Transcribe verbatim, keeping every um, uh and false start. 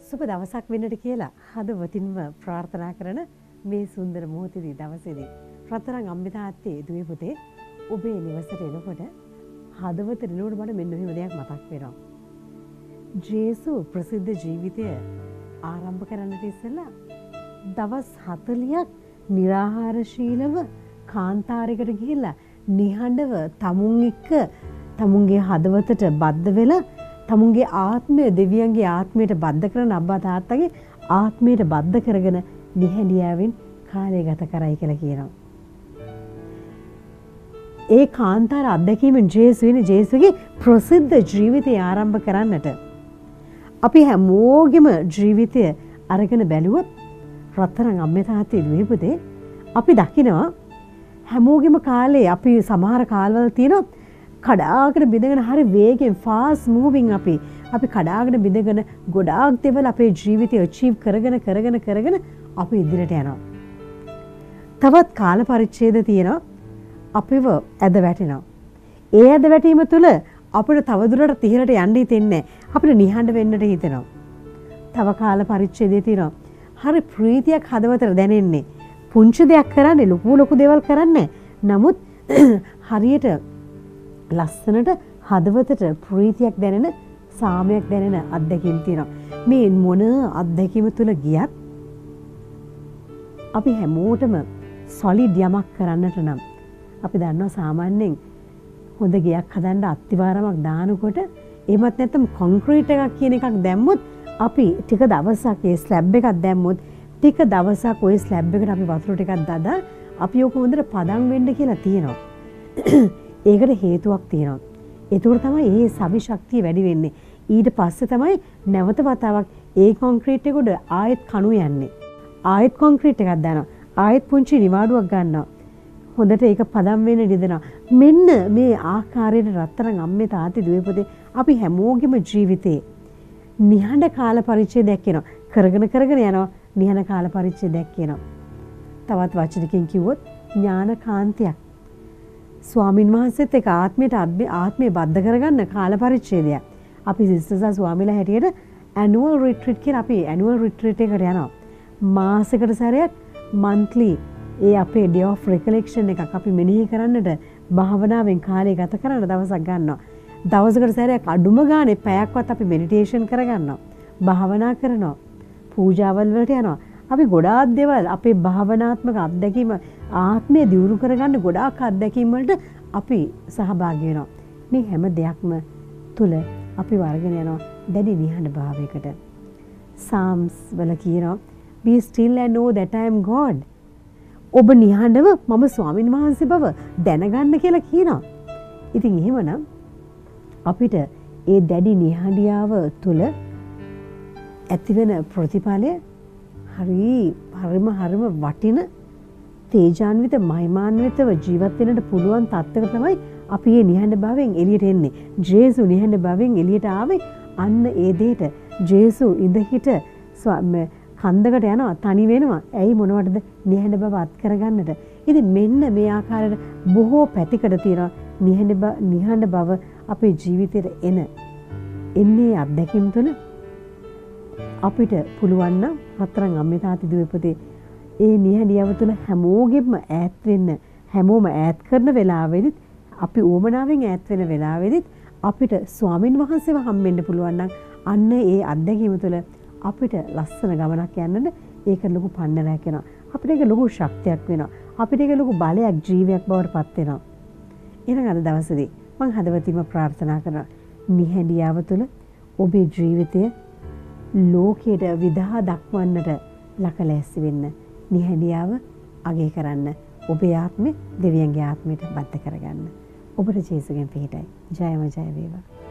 සුබ දවසක් වෙන්නට කියලා හදවතින්ම ප්‍රාර්ථනා කරන මේ සුන්දර මොහොතේදී දවසේදී රත්තරන් අම්මේ තාත්තේ දුවේ පුතේ ඔබේ නිවසට එනකොට හදවතට එනකොට මට මෙන්න මෙහෙම දෙයක් මතක් වෙනවා. ජේසු ප්‍රසිද්ධ ජීවිතය ආරම්භ කරන්නට ඉස්සෙල්ලා දවස් හතළියක් निराහාරශීලව කාන්තාරයකට ගිහිල්ලා නිහඬව තමුන් එක්ක තමුන්ගේ හදවතට බද්ධ වෙලා තමුන්ගේ ආත්මය දෙවියන්ගේ ආත්මයට බද්ධ කරන අබ්බා තාත්තගේ ආත්මයට බද්ධ කරගෙන නිහඬියාවෙන් කාලය ගත කරයි කියලා කියනවා. ඒ කාන්තාර අත්දැකීමෙන් ජේසුවිනේ ජේසුගේ ප්‍රසිද්ධ ජීවිතය ආරම්භ කරන්නට අපි හැමෝගෙම ජීවිතය අරගෙන බැලුවොත් රත්තරන් අම්මේ තාත්තේ දුවේ පුතේ අපි දකිනවා හැමෝගෙම කාලේ අපි සමහර කාලවල තියෙනවා කඩාගෙන බිඳගෙන හරි වේගෙන් ෆාස්ට් මූවින් අපි අපි කඩාගෙන බිඳගෙන ගොඩාක් දේවල් අපේ ජීවිතය අචීව් කරගෙන කරගෙන කරගෙන අපි ඉදිරියට යනවා. තවත් කාල පරිච්ඡේද තියෙනවා අපිව ඇද වැටෙනවා. ඒ ඇද වැටීම තුළ අපිට තවදුරටත් ඉහළට යන්න හිතෙන්නේ අපිට නිහඬ වෙන්නට හිතෙනවා. තව කාල පරිච්ඡේදයේ තියෙනවා හරි ප්‍රීතියක් හදවතට දැනෙන්නේ. පුංචි දෙයක් කරන්නේ ලොකු ලොකු දේවල් කරන්නේ. නමුත් හරියට ලස්සනට හදවතට ප්‍රීතියක් දැනෙන සාමයක් දැනෙන අත්දැකීම් තියෙනවා. මේ මොන අත්දැකීම තුළ ගියත් අපි හැමෝටම සොලිඩ් යමක් කරන්නට නම් අපි දන්නවා සාමාන්‍යයෙන් හොඳ ගයක් හදන්න අත්තිවාරමක් දානකොට එහෙමත් නැත්නම් කොන්ක්‍රීට් එකක් කියන එකක් දැම්මොත් අපි ටික දවසක් ඒ ස්ලැබ් එකක් දැම්මොත් ටික දවසක් ওই ස්ලැබ් එකට අපි වතුර ටිකක් දාලා අපි ඔක හොඳට පදම් වෙන්න කියලා තියෙනවා. ඒකට හේතුවක් තියෙනවා. ඒතකොට තමයි මේ සවි ශක්තිය වැඩි වෙන්නේ. ඊට පස්සේ තමයි නැවත වතාවක් ඒ කොන්ක්‍රීට් එක උඩ ආයෙත් කණු යන්නේ. ආයෙත් කොන්ක්‍රීට් එකක් දානවා. ආයෙත් පුංචි නිවාඩුවක් ගන්නවා. හොඳට ඒක පදම් වෙන්න දෙනවා. මෙන්න මේ ආකාරයට රත්තරන් අම්මේ තාත්තේ දුවේ පුතේ අපි හැමෝගෙම ජීවිතේ නිහඬ කාල පරිච්ඡේදයක් කියනවා. කරගෙන කරගෙන යනවා නිහඬ කාල පරිච්ඡේදයක් කියනවා. තවත් වචනකින් කිව්වොත් ඥානකාන්තයක්. ස්වාමින් වහන්සේත් එක්ක ආත්මයට ආත්මය බද්ධ කරගන්න කාල පරිච්ඡේදයක්. අපි සිස්ටර්ස්ලා ස්වාමිලා හැටියට ඇනුවල් රිට්‍රීට් කියලා අපි ඇනුවල් රිට්‍රීට් එකට යනවා. මාසෙකට සැරයක් මන්ත්ලි ඒ අපේ ඩේ ඔෆ් රිකලෙක්ෂන් එකක් අපි මෙනෙහි කරන්නට භාවනාවෙන් කාලය ගත කරන්න දවසක් ගන්නවා. දවසකට සැරයක් අඩුම ගානේ පැයක්වත් අපි මෙඩිටේෂන් කරගන්නවා. භාවනා කරනවා. පූජාවල් වලට යනවා. අපි ගොඩාක් දේවල් අපේ භාවනාත්මක අත්දැකීම ආත්මය දියුණු කරගන්න ගොඩාක් අත්දැකීම් වලට අපි සහභාගී වෙනවා. මේ හැම දෙයක්ම තුල අපි වර්ධනය යනවා දැඩි නිහඬ භාවයකට. Psalms වල කියනවා be still and know that I am God. ඔබ නිහඬව මම ස්වාමින් වහන්සේ බව දැනගන්න කියලා කියනවා. ඉතින් එහෙමනම් අපිට ඒ දැඩි නිහඬියාව තුල ඇතිවෙන ප්‍රතිඵලය හරි හරිම හරිම වටින තේජාන්විත මහිමාන්විතව ජීවත් වෙන්නට පුළුවන් තත්ත්වයක තමයි අපි මේ නිහඬ භාවයෙන් එළියට එන්නේ. ජේසු නිහඬ භාවයෙන් එළියට ආවේ අන්න ඒ දෙයට. ජේසු ඉඳ හිට කන්දකට යනවා තනි වෙනවා. ඇයි මොනවටද නිහඬ බව අත් කරගන්නට. ඉතින් මෙන්න මේ ආකාරයට බොහෝ පැතිකඩ තියෙනවා නිහඬ නිහඬ බව අපේ ජීවිතේට එන එන්නේ අත්දැකීම් තුළ අපිට පුළුවන් නම් රත්තරන් අම්මේ තාත්තේ දුවේ පුතේ ඒ නිහඬියව තුළ හැමෝගෙම ඈත් වෙන්න හැමෝම ඈත් කරන වෙලාවෙදිත් අපි උවමනාවෙන් ඈත් වෙන වෙලාවෙදිත් අපිට ස්වාමින් වහන්සේව හම්බෙන්න පුළුවන් නම් අන්න ඒ අත්දැකීම තුළ අපිට ලස්සන ගමනක් යන්නද ඒක ලොකු පන්නරයක් වෙනවා. අපිට ඒක ලොකු ශක්තියක් වෙනවා. අපිට ඒක ලොකු බලයක් ජීවියක් බවට පත් වෙනවා. එහෙනම් අද දවසේදී මම හදවතින්ම ප්‍රාර්ථනා කරනවා නිහඬියාව තුළ ඔබේ ජීවිතය ලෝකයට විදහා දක්වන්නට ලකලැස්ති වෙන්න. නිහඬියාව අගය කරන්න. ඔබේ ආත්මය දෙවියන්ගේ ආත්මයට බද්ධ කරගන්න. ඔබට ජේසුගෙන් පිහිටයි. ජයම ජය වේවා.